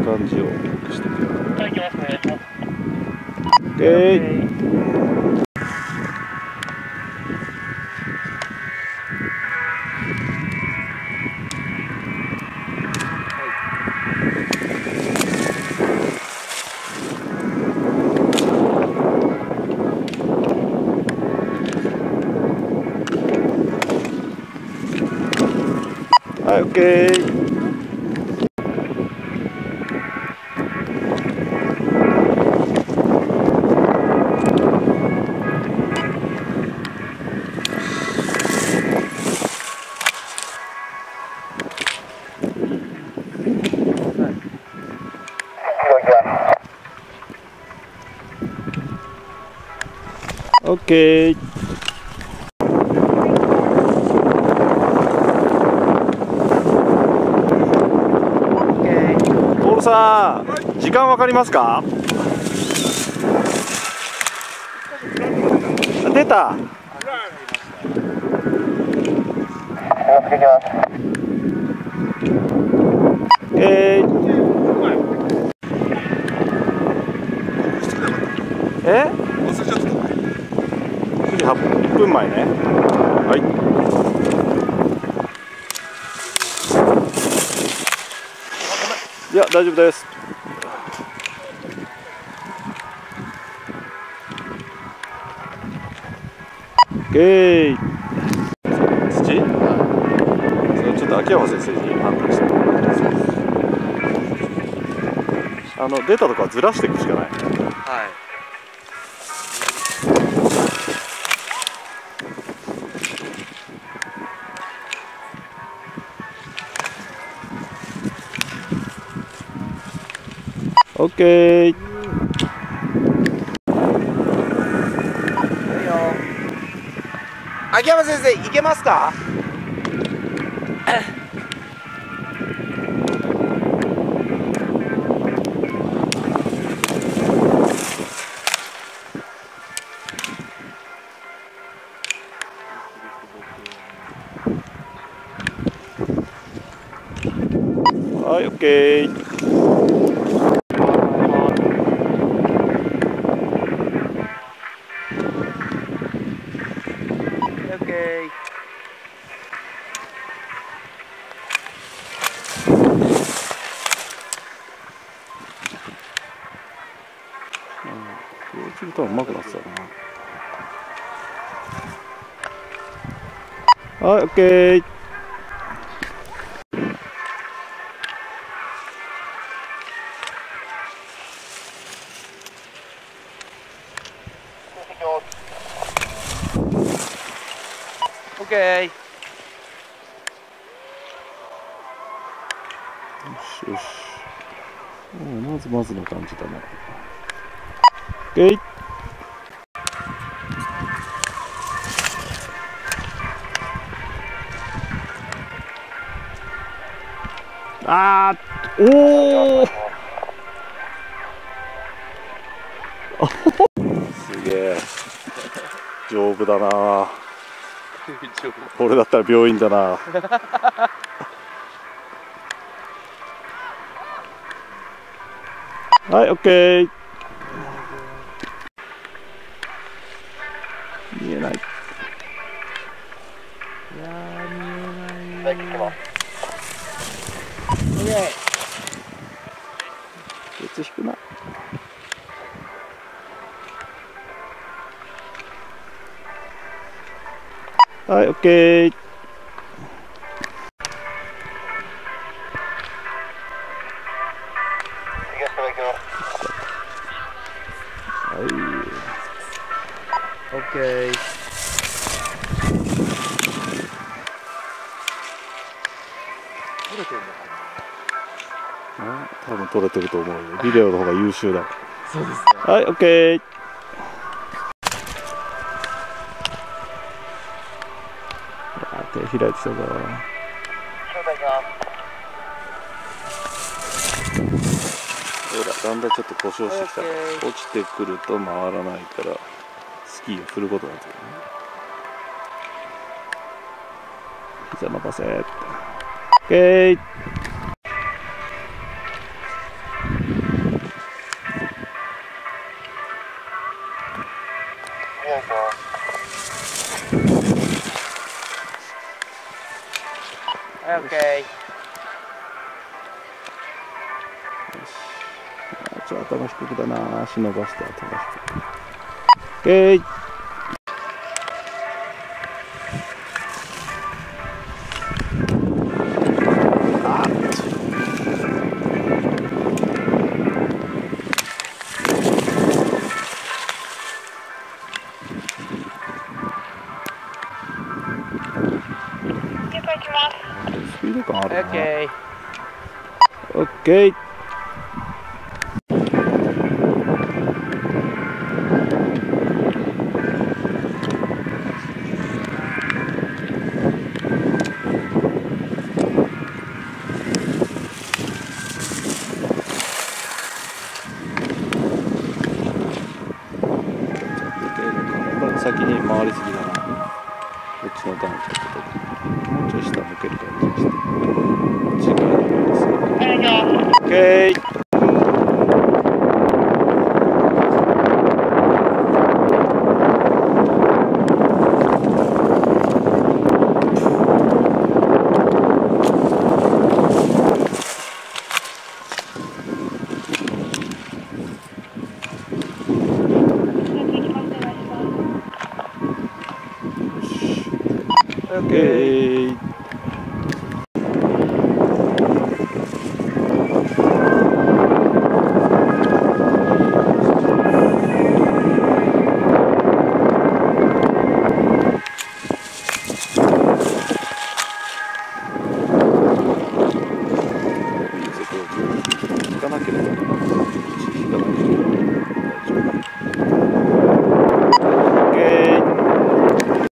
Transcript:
感じをよくしてくれる。 はい、行きますね。 はい、オッケー。オッケー。トールさん、時間わかりますか？出た。9時8分前ね。はい。いや、大丈夫です。オッケー。土？それちょっと秋山先生に判断してもらってます。出たとこはずらしていくしかない。はい。オッケー。 秋山先生、いけますか？ はい、オッケー。こうするとうまくなってたな。はい、オッケー。 オッケー。 よしよし。まずの感じだね。オッケー。あー、おお。すげえ。丈夫だな。俺だったら病院だな。はい、オッケー。見えない。いやー、見えない。ケツ引くな。はい、オッケー。はい。 オッケー。取れてるのかな。 多分撮れてると思うよ。ビデオの方が優秀だ。 そうですね。 はい、オッケー。手開いてきたぞ。ほら、だんだんちょっと故障してきたから、落ちてくると回らないからスキーを振ることができるね。膝伸ばせ。オッケー。 ちょっと頭低くだな。足伸ばして頭低く。OK。スピード感あるな。OK。先に回りすぎだな。こっちの段ちょっともうちょい下向ける感じにして。こっちから回りすぎ。OK。